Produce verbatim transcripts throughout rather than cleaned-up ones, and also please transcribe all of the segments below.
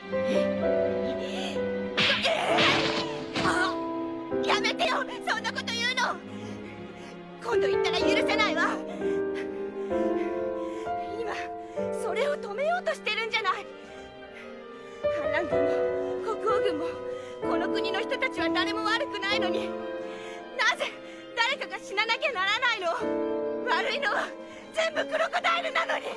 やめてよ、そんなこと言うの。今度言ったら許せないわ。今それを止めようとしてるんじゃない。反乱軍も国王軍もこの国の人たちは誰も悪くないのに、なぜ誰かが死ななきゃならないの。悪いのは全部クロコダイルなのに。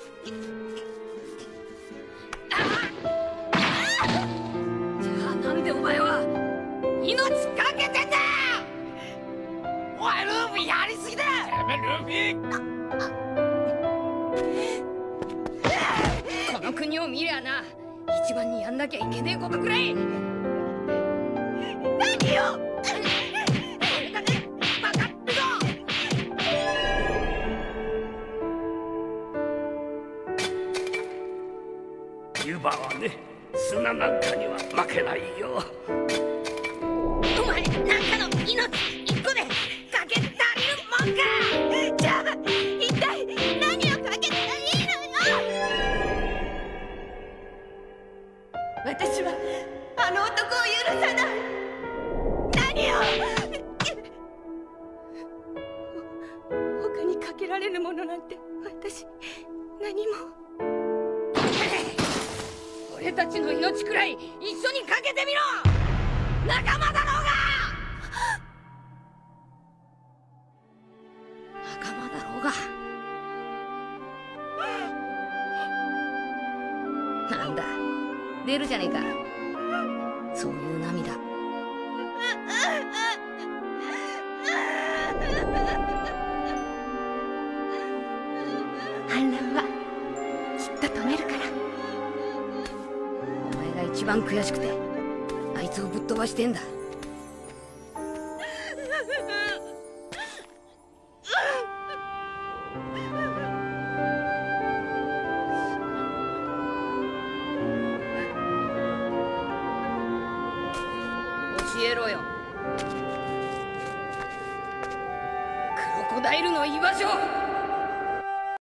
じゃあなんでお前は命かけてんだ。おいルーフィやりすぎだ。やめルーフィ。この国を見りゃな、一番にやんなきゃいけねえことくらい。何よ。 ユバはね、砂なんかには負けないよ。 お前なんかの命一個でかけ足りるもんか。じゃあ一体何をかけたらいいのよ。私はあの男を許さない。何を。他にかけられるものなんて私何も。俺たちの命くらい一緒にかけてみろ。仲間だろうが。仲間だろうが。なんだ出るじゃねえか、そういう涙。反乱はきっと止めるから。お前が一番悔しくてあいつをぶっ飛ばしてんだ。教えろよ、クロコダイルの居場所。